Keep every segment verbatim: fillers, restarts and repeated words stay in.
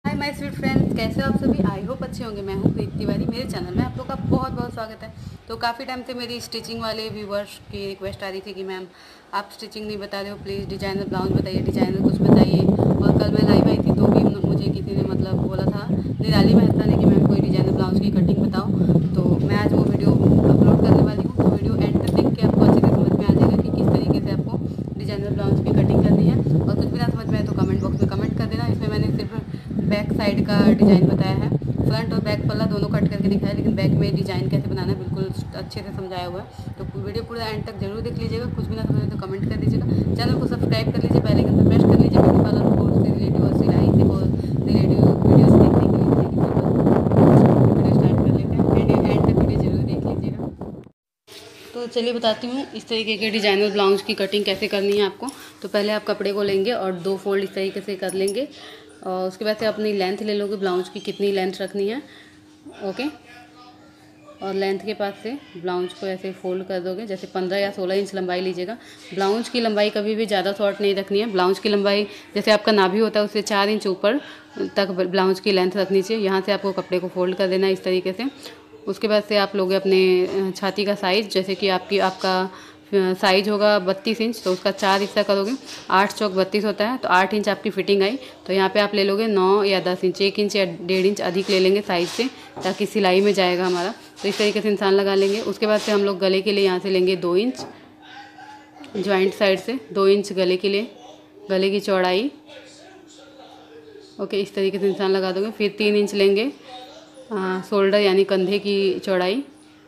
Hi my sweet friends, कैसे हो आप सभी। आई होप अच्छे होंगे। मैं हूँ प्रीति तिवारी। मेरे चैनल में आप लोग का बहुत बहुत स्वागत है। तो काफ़ी टाइम से मेरी स्टिचिंग वाले व्यूवर्स की रिक्वेस्ट आ रही थी कि मैम आप स्टिचिंग नहीं बता रहे हो, प्लीज़ डिजाइनर ब्लाउज बताइए, डिजाइनर कुछ बताइए। और कल मैं लाइव आई थी तो भी मुझे किसी ने मतलब बोला था, निराली मेहता ने, कि मैम कोई डिजाइनर ब्लाउज की कटिंग बताओ। तो मैं आज वो वीडियो अपलोड करने वाली हूँ। तो वीडियो एंड तक देख के आपको अच्छे से समझ में आ जाएगा कि किस तरीके से आपको डिजाइनर ब्लाउज की कटिंग करनी है। और कुछ भी ना समझ में आए तो कमेंट बॉक्स में कमेंट कर देना। इसमें मैंने सिर्फ बैक साइड का डिज़ाइन बताया है, फ्रंट और बैक पल्ला दोनों कट करके दिखाया है, लेकिन बैक में डिज़ाइन कैसे बनाना है बिल्कुल अच्छे से समझाया हुआ है। तो वीडियो पूरा एंड तक जरूर देख लीजिएगा। कुछ भी ना समझे तो कमेंट कर दीजिएगा। चैनल को सब्सक्राइब कर लीजिए, बेल आइकन पर प्रेस कर लीजिए ब्यूटी पार्लर कोर्स से रिलेटिव और सिलाई से रिलेटिव वीडियोस देखने के लिए। वीडियो स्टार्ट कर लेते हैं, वीडियो एंड तक वीडियो जरूर देख लीजिएगा। तो चलिए बताती हूँ इस तरीके के डिजाइनर ब्लाउज की कटिंग कैसे करनी है आपको। तो पहले आप कपड़े को लेंगे और दो फोल्ड इस तरीके से कर लेंगे। और उसके बाद से अपनी लेंथ ले लोगे, ब्लाउज की कितनी लेंथ रखनी है, ओके। और लेंथ के पास से ब्लाउज को ऐसे फोल्ड कर दोगे, जैसे पंद्रह या सोलह इंच लंबाई लीजिएगा। ब्लाउज की लंबाई कभी भी ज़्यादा शॉर्ट नहीं रखनी है। ब्लाउज की लंबाई जैसे आपका नाभि होता है उससे चार इंच ऊपर तक ब्लाउज की लेंथ रखनी चाहिए। यहाँ से आपको कपड़े को फोल्ड कर देना है इस तरीके से। उसके बाद से आप लोगे अपने छाती का साइज़, जैसे कि आपकी आपका साइज होगा बत्तीस इंच, तो उसका चार हिस्सा करोगे। आठ चौक बत्तीस होता है, तो आठ इंच आपकी फिटिंग आई। तो यहाँ पे आप ले लोगे नौ या दस इंच, एक इंच या डेढ़ इंच अधिक ले लेंगे साइज से, ताकि सिलाई में जाएगा हमारा। तो इस तरीके से निशान लगा लेंगे। उसके बाद से हम लोग गले के लिए यहाँ से लेंगे दो इंच, जॉइंट साइड से दो इंच गले के लिए, गले की चौड़ाई, ओके। इस तरीके से निशान लगा दोगे। फिर तीन इंच लेंगे शोल्डर यानी कंधे की चौड़ाई,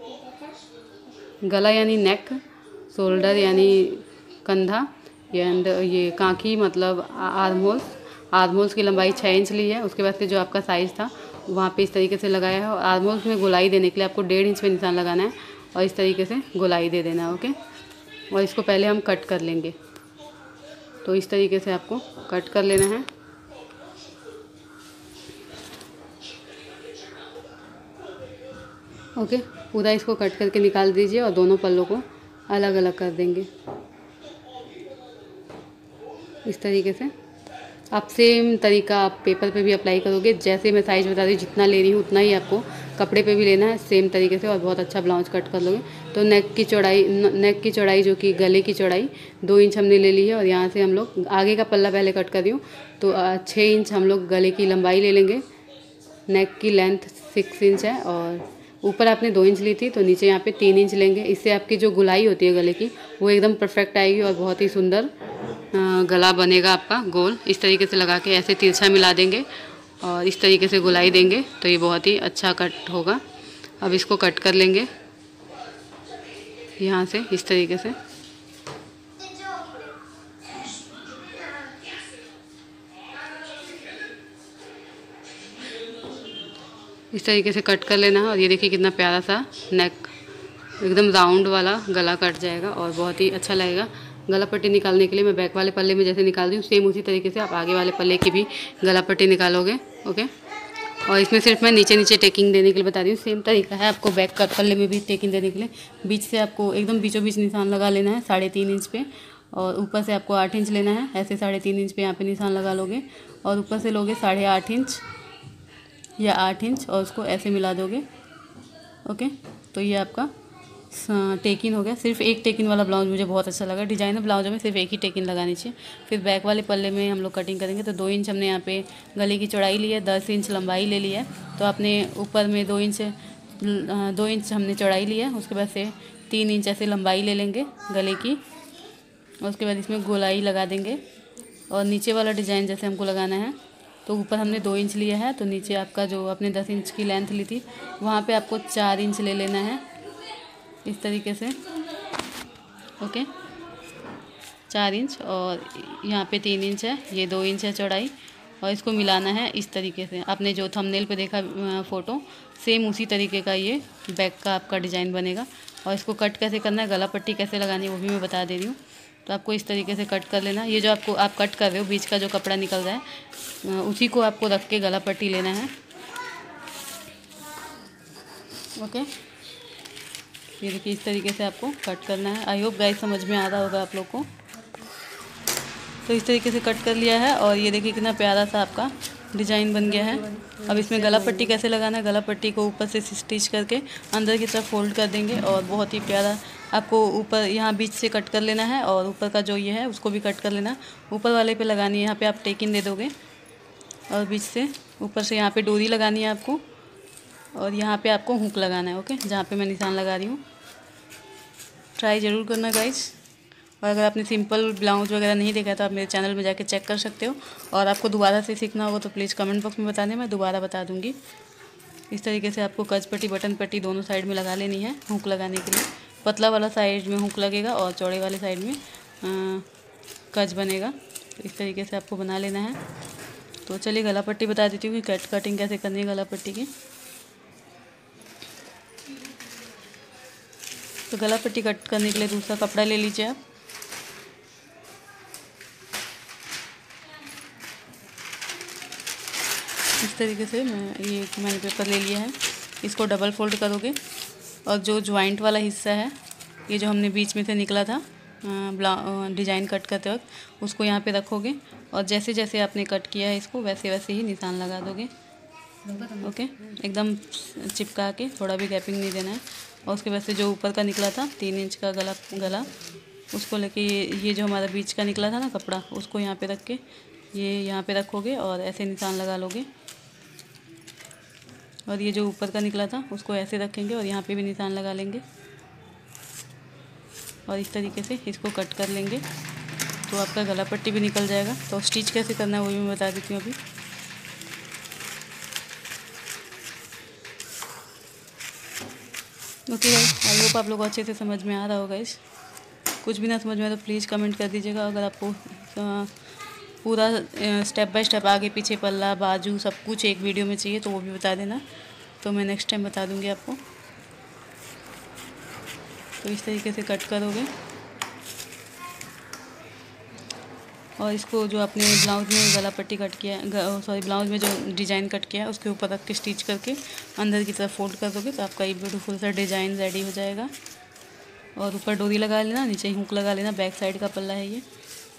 गला यानी नेक, शोल्डर यानी कंधा, एंड ये कांखी मतलब आर्म होल्स। आर्म होल्स की लंबाई छः इंच ली है। उसके बाद से जो आपका साइज़ था वहाँ पे इस तरीके से लगाया है। और आर्म होल्स में गोलाई देने के लिए आपको डेढ़ इंच पे निशान लगाना है और इस तरीके से गोलाई दे देना है, ओके। और इसको पहले हम कट कर लेंगे। तो इस तरीके से आपको कट कर लेना है, ओके। पूरा इसको कट करके निकाल दीजिए और दोनों पल्लों को अलग अलग कर देंगे इस तरीके से। आप सेम तरीका आप पेपर पे भी अप्लाई करोगे। जैसे मैं साइज़ बता रही हूँ, जितना ले रही हूँ उतना ही आपको कपड़े पे भी लेना है सेम तरीके से, और बहुत अच्छा ब्लाउज कट कर लोगे। तो नेक की चौड़ाई, नेक की चौड़ाई जो कि गले की चौड़ाई दो इंच हमने ले ली है। और यहाँ से हम लोग आगे का पल्ला पहले कट कर रही हूँ, तो छः इंच हम लोग गले की लंबाई ले लेंगे। नेक की लेंथ सिक्स इंच है और ऊपर आपने दो इंच ली थी, तो नीचे यहाँ पे तीन इंच लेंगे। इससे आपकी जो गुलाई होती है गले की वो एकदम परफेक्ट आएगी और बहुत ही सुंदर गला बनेगा आपका गोल। इस तरीके से लगा के ऐसे तिरछा मिला देंगे और इस तरीके से गुलाई देंगे तो ये बहुत ही अच्छा कट होगा। अब इसको कट कर लेंगे यहाँ से इस तरीके से। इस तरीके से कट कर लेना है। और ये देखिए कितना प्यारा सा नेक, एकदम राउंड वाला गला कट जाएगा और बहुत ही अच्छा लगेगा। गला पट्टी निकालने के लिए मैं बैक वाले पल्ले में जैसे निकाल रही हूँ, सेम उसी तरीके से आप आगे वाले पल्ले की भी गला पट्टी निकालोगे, ओके। और इसमें सिर्फ मैं नीचे नीचे टेकिंग देने के लिए बता रही हूँ। सेम तरीका है आपको बैक का पल्ले में भी टेकिंग देने के लिए। बीच से आपको एकदम बीचों बीच निशान लगा लेना है साढ़े तीन इंच पे, और ऊपर से आपको आठ इंच लेना है। ऐसे साढ़े तीन इंच पे यहाँ पे निशान लगा लोगे और ऊपर से लोगे साढ़े आठ इंच या आठ इंच और उसको ऐसे मिला दोगे, ओके। तो ये आपका टेकिन हो गया। सिर्फ एक टेकिन वाला ब्लाउज मुझे बहुत अच्छा लगा। डिजाइनर ब्लाउजों में सिर्फ एक ही टेकिन लगानी चाहिए। फिर बैक वाले पल्ले में हम लोग कटिंग करेंगे। तो दो इंच हमने यहाँ पे गले की चौड़ाई ली है, दस इंच लंबाई ले ली है। तो आपने ऊपर में दो इंच दो इंच हमने चौड़ाई ली है। उसके बाद से तीन इंच ऐसे लंबाई ले लेंगे गले की, और उसके बाद इसमें गोलाई लगा देंगे। और नीचे वाला डिज़ाइन जैसे हमको लगाना है, तो ऊपर हमने दो इंच लिया है, तो नीचे आपका जो आपने दस इंच की लेंथ ली थी वहाँ पे आपको चार इंच ले लेना है इस तरीके से, ओके। चार इंच और यहाँ पे तीन इंच है, ये दो इंच है चौड़ाई, और इसको मिलाना है इस तरीके से। आपने जो थंबनेल पे देखा फ़ोटो, सेम उसी तरीके का ये बैक का आपका डिज़ाइन बनेगा। और इसको कट कैसे करना है, गला पट्टी कैसे लगानी है वो भी मैं बता दे रही हूँ। तो आपको इस तरीके से कट कर लेना। ये जो आपको आप कट कर रहे हो, बीच का जो कपड़ा निकल रहा है उसी को आपको रख के गला पट्टी लेना है, ओके। ये देखिए इस तरीके से आपको कट करना है। आई होप गाइस समझ में आ रहा होगा आप लोग को। तो इस तरीके से कट कर लिया है और ये देखिए कितना प्यारा सा आपका डिज़ाइन बन गया है। अब इसमें गला पट्टी कैसे लगाना है, गला पट्टी को ऊपर से स्टिच करके अंदर की तरफ फोल्ड कर देंगे और बहुत ही प्यारा आपको ऊपर यहाँ बीच से कट कर लेना है और ऊपर का जो ये है उसको भी कट कर लेना है। ऊपर वाले पे लगानी है, यहाँ पे आप टेकिन दे दोगे और बीच से ऊपर से यहाँ पे डोरी लगानी है आपको और यहाँ पे आपको हुक लगाना है। ओके, जहाँ पे मैं निशान लगा रही हूँ। ट्राई ज़रूर करना गाइस। और अगर आपने सिंपल ब्लाउज वगैरह नहीं देखा तो आप मेरे चैनल में जाके चेक कर सकते हो। और आपको दोबारा से सीखना होगा तो प्लीज़ कमेंट बॉक्स में बता दें, मैं दोबारा बता दूँगी। इस तरीके से आपको कज पट्टी बटन पट्टी दोनों साइड में लगा लेनी है हुक लगाने के लिए। पतला वाला साइड में हुक लगेगा और चौड़े वाले साइड में आ, कज बनेगा। तो इस तरीके से आपको बना लेना है। तो चलिए गला पट्टी बता देती हूँ कि कट कटिंग कैसे करनी है गला पट्टी की। तो गला पट्टी कट करने के लिए दूसरा कपड़ा ले लीजिए आप। इस तरीके से मैं ये मैंने पेपर ले लिया है, इसको डबल फोल्ड करोगे और जो ज्वाइंट वाला हिस्सा है ये जो हमने बीच में से निकला था डिज़ाइन कट करते वक्त उसको यहाँ पे रखोगे और जैसे जैसे आपने कट किया है इसको वैसे वैसे ही निशान लगा दोगे। ओके, एकदम चिपका के, थोड़ा भी गैपिंग नहीं देना है। और उसके बाद से जो ऊपर का निकला था तीन इंच का गला गला उसको लेके ये ये जो हमारा बीच का निकला था ना कपड़ा उसको यहाँ पे रख के ये यहाँ पे रखोगे और ऐसे निशान लगा लोगे। और ये जो ऊपर का निकला था उसको ऐसे रखेंगे और यहाँ पे भी निशान लगा लेंगे और इस तरीके से इसको कट कर लेंगे तो आपका गला पट्टी भी निकल जाएगा। तो स्टिच कैसे करना है वो भी मैं बता देती हूँ अभी। ओके गाइस, आई होप आप लोग अच्छे से समझ में आ रहा होगा। इस कुछ भी ना समझ में आए तो प्लीज़ कमेंट कर दीजिएगा। अगर आपको पूरा स्टेप बाय स्टेप आगे पीछे पल्ला बाजू सब कुछ एक वीडियो में चाहिए तो वो भी बता देना, तो मैं नेक्स्ट टाइम बता दूंगी आपको। तो इस तरीके से कट करोगे और इसको जो आपने ब्लाउज में गला पट्टी कट किया है, सॉरी ब्लाउज में जो डिज़ाइन कट किया है उसके ऊपर रख के स्टिच करके अंदर की तरफ फोल्ड कर दोगे तो आपका ये ब्यूटीफुल सा डिज़ाइन रेडी हो जाएगा। और ऊपर डोरी लगा लेना, नीचे हुक लगा लेना, बैक साइड का पल्ला है ये।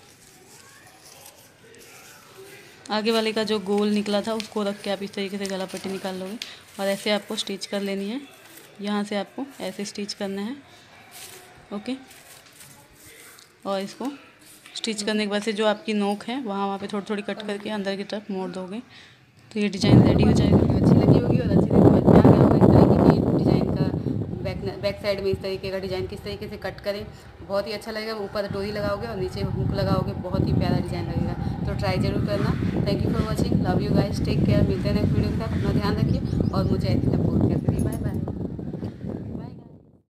आगे वाले का जो गोल निकला था उसको रख के आप इस तरीके से गला पट्टी निकाल लोगे और ऐसे आपको स्टिच कर लेनी है। यहाँ से आपको ऐसे स्टिच करना है। ओके, और इसको स्टिच करने के बाद से जो आपकी नोक है वहाँ वहाँ पे थोड़ी थोड़ी कट करके अंदर की तरफ मोड़ दोगे तो ये डिज़ाइन रेडी हो जाएगा। अच्छी लगी होगी और अच्छी लगी समझ में आ गया होगा इस तरीके की डिज़ाइन का बैक बैक साइड में इस तरीके का डिज़ाइन किस तरीके से कट करें, बहुत ही अच्छा लगेगा। ऊपर डोरी लगाओगे और नीचे हुक लगाओगे, बहुत ही प्यारा डिज़ाइन लगेगा। तो ट्राई ज़रूर करना। Thank you for watching, love you guys, take care. मिलते हैं नेक्स्ट वीडियो के साथ, अपना ध्यान रखिए और मुझे